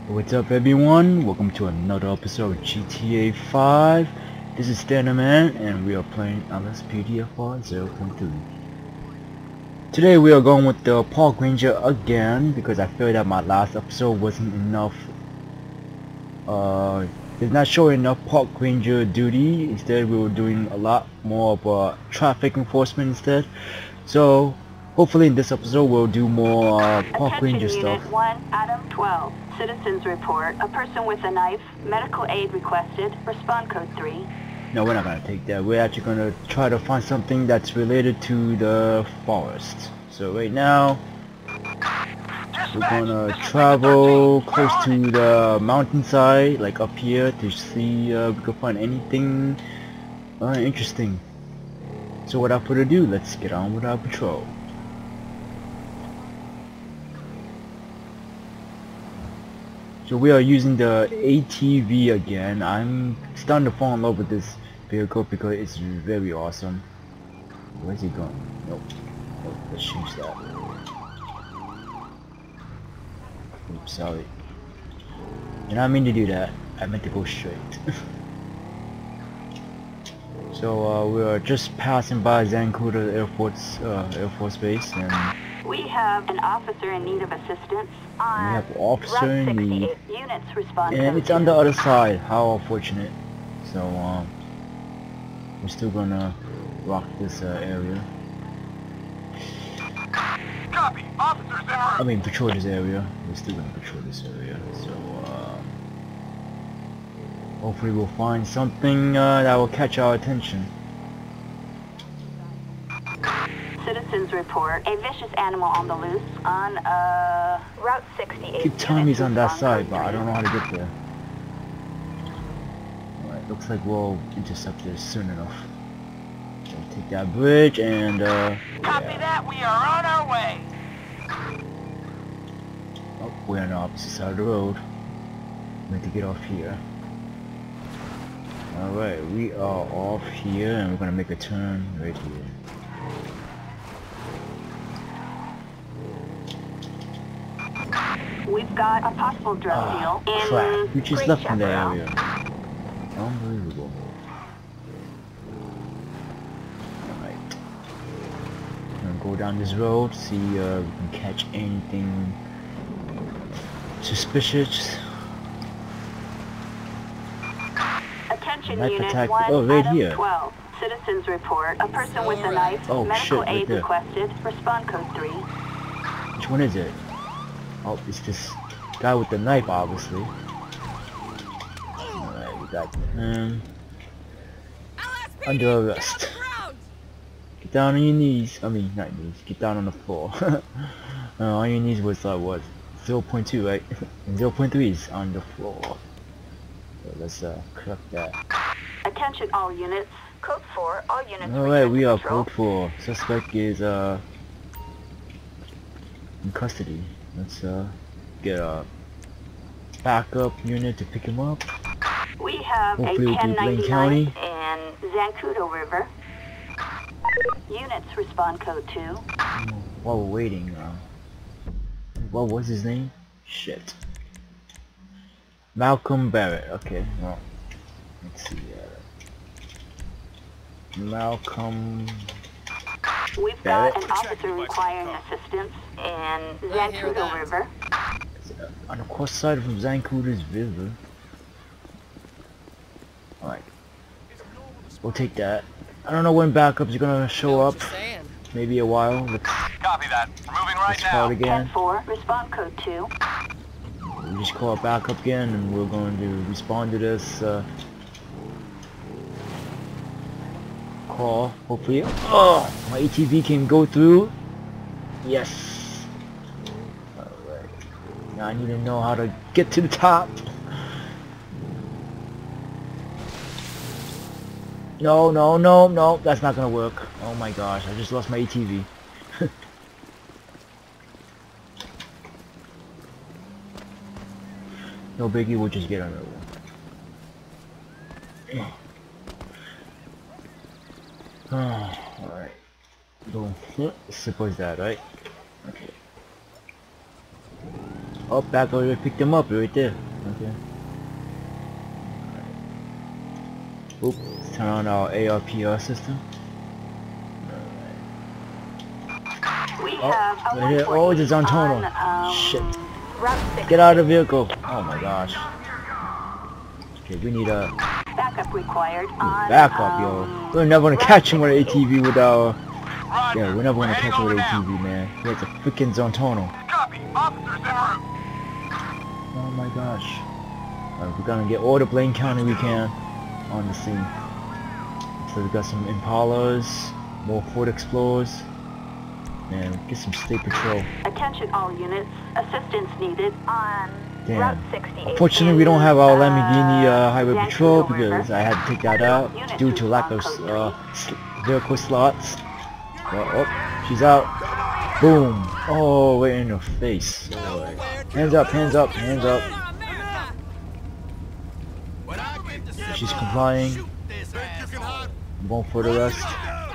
What's up everyone? Welcome to another episode of GTA 5. This is Standerman and we are playing LSPDFR 0.3. Today we are going with the Park Ranger again because I feel that my last episode wasn't enough. Did not show enough Park Ranger duty. Instead we were doing a lot more of traffic enforcement instead. So hopefully in this episode we'll do more Park Ranger stuff. Unit 1, Adam 12. Citizens report. A person with a knife. Medical aid requested. Respond code 3. No, we're not gonna take that. We're actually gonna try to find something that's related to the forest. So right now, we're gonna travel close to the mountainside, like up here, to see if we can find anything interesting. So without further ado, let's get on with our patrol. So we are using the ATV again. I'm starting to fall in love with this vehicle because it's very awesome. Where's he going? Nope. Nope, let's change that. Oops, sorry. Did not mean to do that. I meant to go straight. So we are just passing by Zancudo Air Force Base, and we have an officer in need of assistance on we have officer Route in need. 68. Units respond And code it's 2. on the other side. How unfortunate. So we're still gonna rock this area. Copy. Officers en route. I mean patrol this area. We're still gonna patrol this area. So hopefully we'll find something that will catch our attention. Citizens report a vicious animal on the loose on Route 68. Keep telling me he's on that Units side, respond but I code don't know how to get there. Alright, looks like we'll intercept this soon enough. So take that bridge and Copy yeah. that. We are on our way. Oh, we're on the opposite side of the road. We need to get off here. Alright, we are off here and we're gonna make a turn right here. We've got a possible drug deal in Crap, we just Great left from the Chaparral. area. Unbelievable. Alright. Gonna go down this road, see if we can catch anything suspicious. Attention Knife Unit attack. 1, Oh, right Adam here. 12. Citizens report. A person with a knife. Oh, Medical shit, right aid there. requested. Respond code 3. Which one is it? Oh, it's this guy with the knife, obviously. Alright, we got him under arrest. Get down on your knees. I mean, not knees. Get down on the floor. On your knees was what? 0.2, right? And 0.3 is on the floor. So let's correct that. Attention all units. Code 4. All units. Alright, we are patrol. code 4. Suspect is in custody. Let's get a backup unit to pick him up. We have Hopefully a we'll do Blaine 1099 County. in Zancudo River. Units respond code 2. While we're waiting, what was his name? Shit. Malcolm Barrett. Okay, well, let's see. Malcolm We've Barrett. got an officer requiring assistance in Zancudo River. On the coast side from Zancudo's River. Alright. We'll take that. I don't know when backups are gonna show up. Maybe a while. Let's Copy that. Moving right call now. it again. 10-4. Respond code 2. We just call it backup again and we're going to respond to this call. Hopefully. Oh! My ATV can go through. Yes! Alright. Now I need to know how to get to the top. No, no, no, no. That's not gonna work. Oh my gosh, I just lost my ATV. No biggie, we'll just get another one. Alright. Boom. Suppose that, right? Okay. Oh, back over there, picked him up right there. Okay. Oop, let's turn on our ARPR system. We Oh, have a right here. Oh, it's a 148 Zontono. on, Shit. Route 6. Get out of the vehicle. Oh my gosh. Okay, we need a Backup required on, backup, yo. We're never gonna catch him with an ATV with our... Roger. Yeah, we're never gonna Heading catch him with over an now. ATV, man. He has a freaking Zontono. Copy. Officers en route. Oh my gosh. Alright, we're gonna get all the Blaine County we can on the scene. So we got some Impalas, more Ford Explorers, and get some State Patrol. Attention all units. Assistance needed on Damn. Route 68. Unfortunately, we don't have our in, Lamborghini Highway Zancudo Patrol River. because I had to take that out Unit due to lack of respond code vehicle slots. Oh, she's out. Boom. Oh, right in her face. Alright. Hands up, hands up, hands up. She's complying. I'm going for the rest.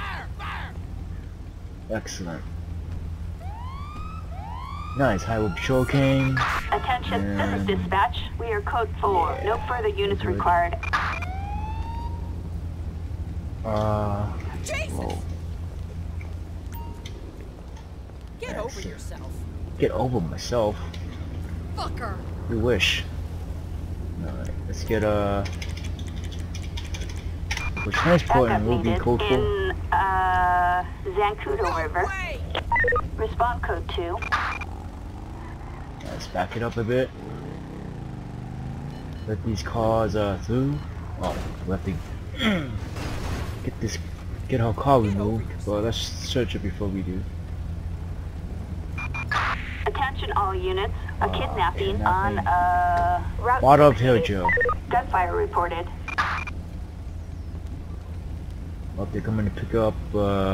Excellent. Nice, Highway Patrol came. Attention, this And- is dispatch. We are code 4. No further units Good. required. Whoa. Get over yourself. Get over myself. Fucker. You wish. Alright, let's get we're transporting Backup will be needed code 4. in, Zancudo River. Way. Respond code 2. Let's back it up a bit. Let these cars through. Oh, we have to get her car removed. Well, let's search it before we do. Attention all units. A kidnapping kidnapping. on, Route Bottle of 68. Hill Joe. Gunfire reported. Oh, they're coming to pick up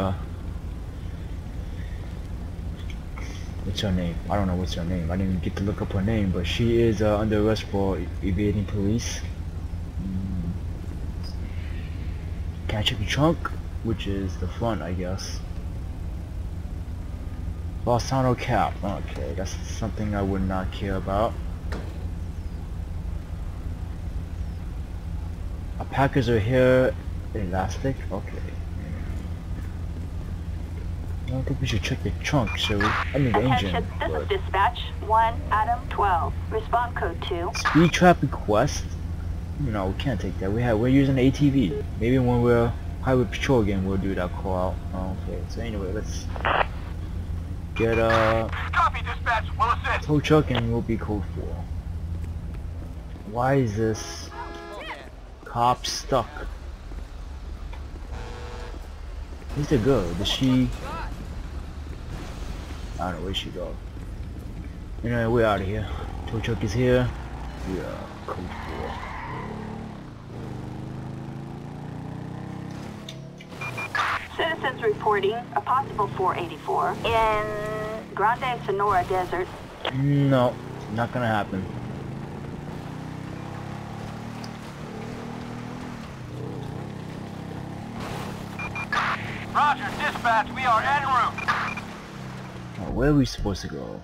what's her name? I don't know what's her name. I didn't even get to look up her name, but she is under arrest for evading police. Can I check the trunk? Which is the front, I guess. Balsano cap. Okay, that's something I would not care about. Our packers are here. Elastic? Okay. I don't think we should check the trunk, shall we? I mean the engine. Attention, this but- is dispatch. 1 Adam 12. Respond code 2. Speed trap request? No, we can't take that. We're using the ATV. Maybe when we're highway patrol again, we'll do that call out. Okay, so anyway, let's get Copy, dispatch. We'll assist. tow truck and we'll be code 4. Why is this cop stuck? Where's the girl? Does she? I don't know where she go. Anyway, we're out of here. Tow truck is here. We are code 4. Citizens reporting a possible 484 in Grande Sonora Desert. No, not gonna happen. Roger, dispatch. We are en route. Oh, where are we supposed to go?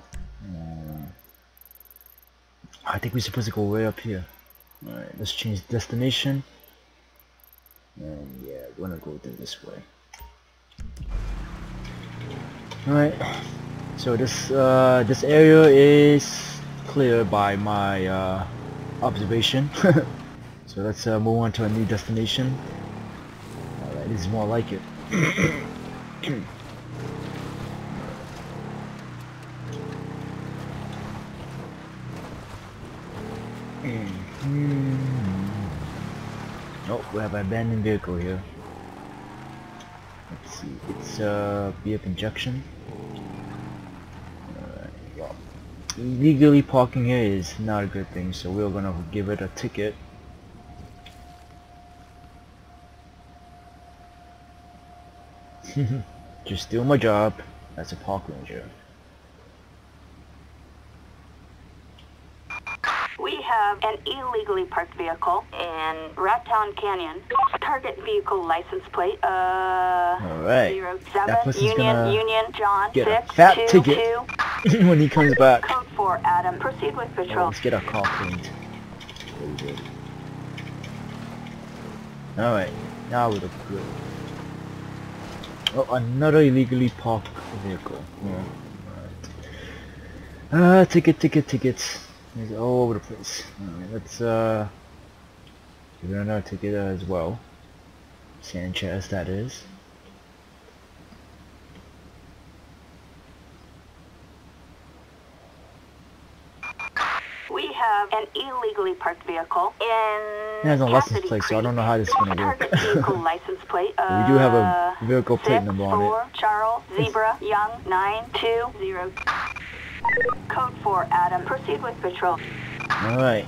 I think we're supposed to go way up here. Alright, let's change destination. And yeah, we're gonna go this way. Alright, so this area is clear by my observation. So let's move on to a new destination. Alright, this is more like it. Oh, we have an abandoned vehicle here. Let's see, it's BF injection. Alright, well, legally parking here is not a good thing, so we're gonna give it a ticket. Just doing my job as a park ranger. We have an illegally parked vehicle in Rat Town Canyon. Target vehicle license plate, Alright, that 07 person's Union gonna Union John get a 6 fat 2 ticket. 2. when he comes back. Code 4, Adam. Proceed with Oh, patrol. let's get our car cleaned. Very good. Alright, now we look good. Oh, another illegally parked vehicle. Yeah. Alright. Tickets. It's all over the place. Alright, let's give it another ticket as well. Sanchez, that is. We have an illegally parked vehicle in It has no license Cassidy plate, so I don't Creek. know how this is gonna work. Target vehicle license plate. We do have a vehicle plate number on it. 4 Charles Zebra Young 920. Code 4 Adam. Proceed with patrol. Alright.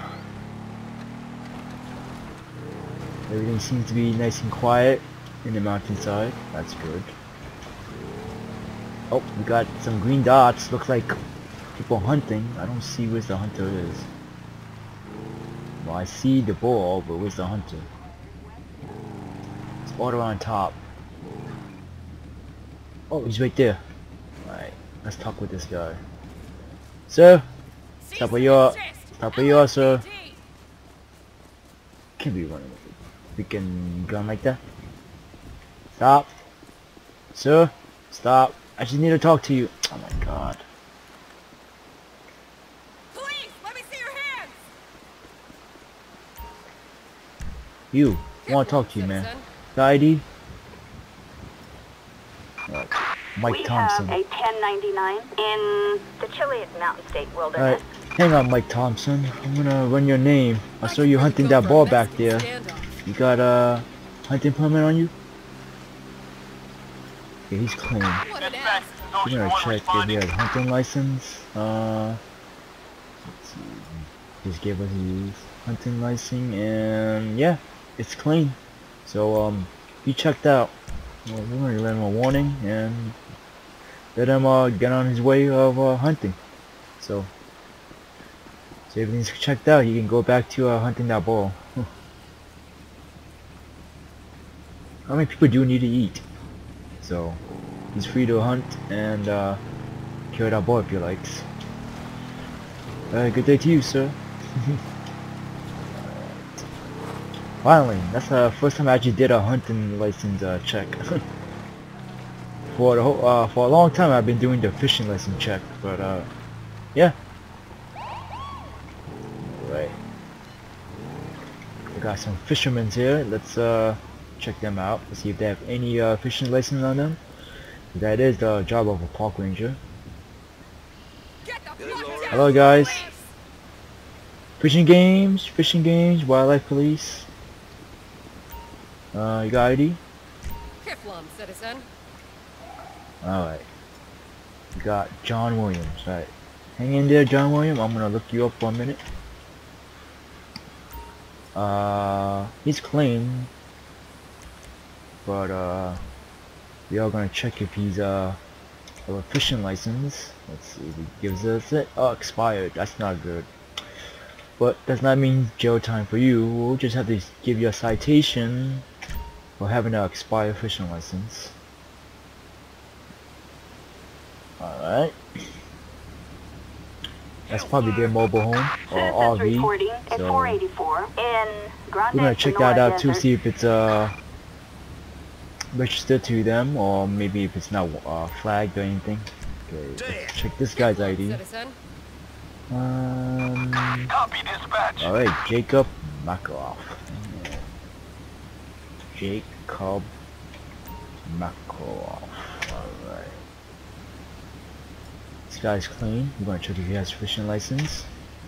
Everything seems to be nice and quiet in the mountainside. That's good. Oh, we got some green dots. Looks like people hunting. I don't see where the hunter is. Well, I see the ball, but where's the hunter? It's all around top. Oh, he's right there. Alright, let's talk with this guy. Sir? Stop where you are. Stop where you are, sir. Can't be running with a freaking gun like that. Stop. Sir? Stop. I just need to talk to you. Oh my god. Police, let me see your hands. You. I want to talk to you, man. The ID? Mike We Thompson. have a 1099 in the Chiliad Mountain State Wilderness. Alright, hang on, Mike Thompson. I'm gonna run your name. I saw you hunting that ball back there. You got a hunting permit on you? Yeah, he's clean. What an Dispatch, ass. this is We're Ocean gonna 1 check if he responding. has hunting license. Let's see. Just gave us his hunting license, and yeah, it's clean. So he checked out. Well, we're gonna let him a warning and let him get on his way of hunting. So everything's checked out. He can go back to hunting that ball. How many people do need to eat? So he's free to hunt and kill that ball if he likes. Good day to you, sir. Finally, that's the first time I actually did a hunting license check. For the whole, for a long time I've been doing the fishing license check, but yeah. Alright. We got some fishermen here. Let's check them out. Let's see if they have any fishing license on them. That is the job of a park ranger. Get the fuck down. Hello guys. Fishing games, wildlife police. You got ID? Kiflum, citizen. Alright. We got John Williams, right. Hang in there, John Williams. I'm gonna look you up for a minute. He's clean. But we are gonna check if he's have a fishing license. Let's see if he gives us it. Oh, expired. That's not good. But does not mean jail time for you. We'll just have to give you a citation for having an expired fishing license. Alright. That's probably their mobile home or Citizens RV. reporting at So 484 in Grand we're gonna check that out too, Desert. see if it's registered to them or maybe if it's not flagged or anything. Okay, let's check this guy's ID. Citizen. Copy, dispatch. Alright, Jacob Makarov. Jacob Makarov. Alright. This guy's clean. We're gonna check if he has fishing license.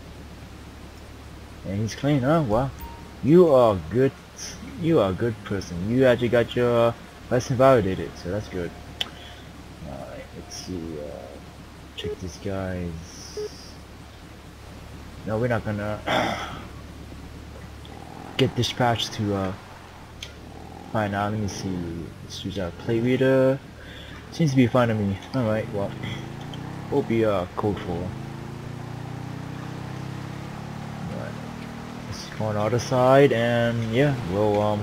And he's clean, huh? Wow. You are good. You are a good person. You actually got your license validated, so that's good. Alright, let's see. Check this guy's. No, we're not gonna get dispatched to find out. Let me see. Let's use our plate reader. Seems to be fine to me. Alright, well, we'll be code 4. Alright. Let's go on the other side and yeah, we'll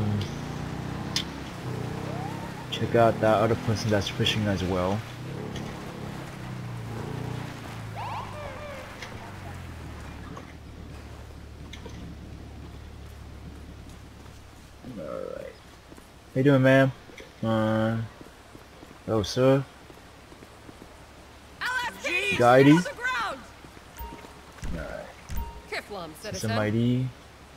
check out that other person that's fishing as well. you doing, ma'am? Hello, sir. LSPD! Got ID? On the ground! Alright. Kiflom, Some citizen. ID.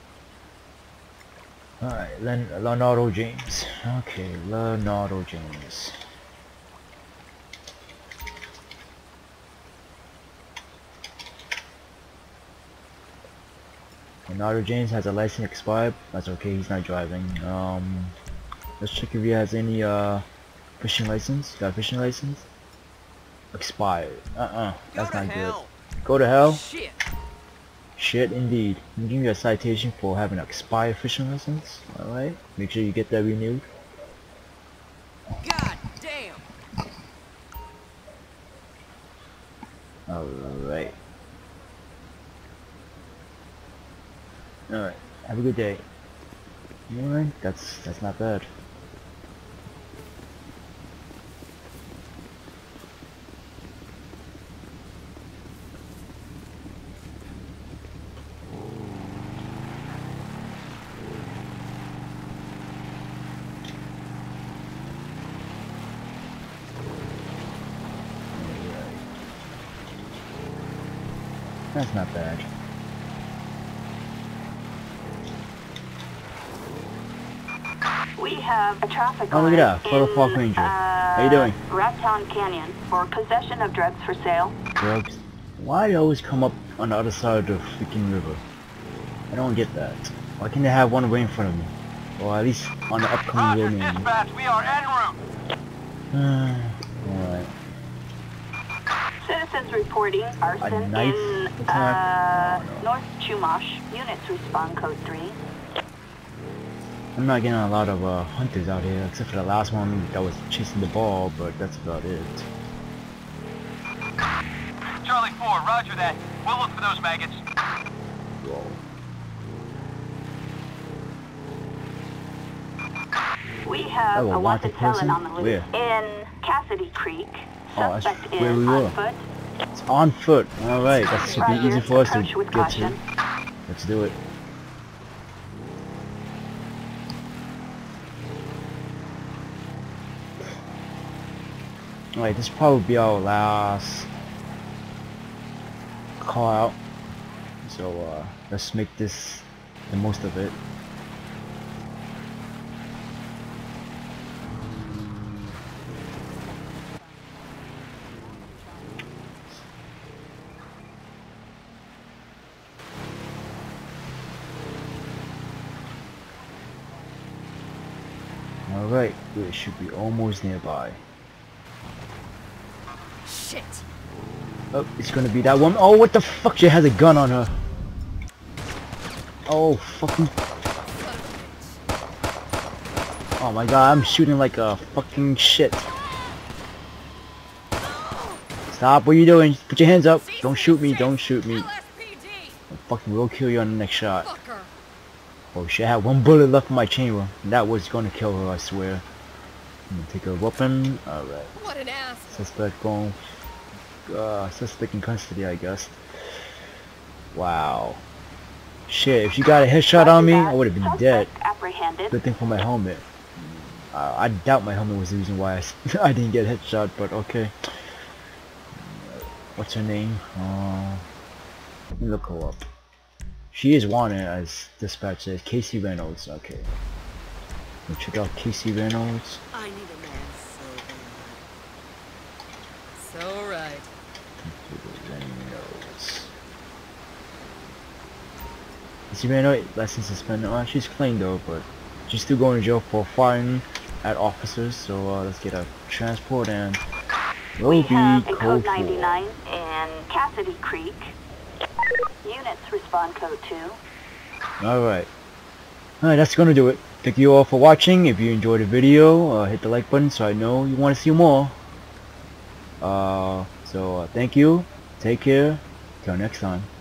Alright, Leonardo James. Okay, Leonardo James. Leonardo James has a license expired. That's okay, he's not driving. Let's check if he has any fishing license. Got a fishing license? Expired. That's not good. Go to hell? Shit. Shit indeed. I'm giving you a citation for having an expired fishing license. Alright? Make sure you get that renewed. God damn. Alright. Alright. Have a good day. Alright, that's not bad. That's not bad. We have a traffic Oh, look at that, Florida in, Park Ranger. How you doing? Raptown Canyon for possession of drugs for sale. Drugs? Why do they always come up on the other side of the freaking river? I don't get that. Why can't they have one right in front of me? Or at least on the upcoming Roger, road name. dispatch. We are en route. Alright. Citizens reporting arson knife in attack? Oh, no. North Chumash. Units respond code 3. I'm not getting a lot of hunters out here, except for the last one that was chasing the ball, but that's about it. Charlie 4, roger that. We'll look for those maggots. Whoa. We have Oh, a wanted person? felon on the loose Where? in Cassidy Creek. Oh, that's Suspect where is we on were. foot. It's on foot. Alright, that should be Roger, easy for us to approach with get caution. to. Let's do it. Alright, this will probably be our last call out. So let's make this the most of it. Alright, we should be almost nearby. Shit. Oh, it's gonna be that woman. Oh, what the fuck? She has a gun on her. Oh, fucking. Oh my god, I'm shooting like a fucking shit. Stop, what are you doing? Put your hands up. Don't shoot me, don't shoot me. LSPD. I fucking will kill you on the next shot. Fucker. Oh shit, I had one bullet left in my chamber. And that was gonna kill her, I swear. I'm gonna take her weapon. Alright. What an ass. Suspect going. Suspect in custody, I guess. Wow. Shit, if she got a headshot on me, I would have been dead. Suspect apprehended. Good thing for my helmet. I doubt my helmet was the reason why I didn't get a headshot, but okay. What's her name? Let me look her up. She is wanted, as dispatch says. Casey Reynolds. Okay. Let's check out Casey Reynolds. I need a man so bad. So right. Reynolds. Casey Reynolds, license suspended. Oh, she's clean though, but she's still going to jail for firing at officers. So let's get a transport and We we'll be have a code code 4. 99 in Cassidy Creek. Units respond code 2. Alright, that's gonna do it. Thank you all for watching. If you enjoyed the video, hit the like button so I know you want to see more. Thank you, take care, till next time.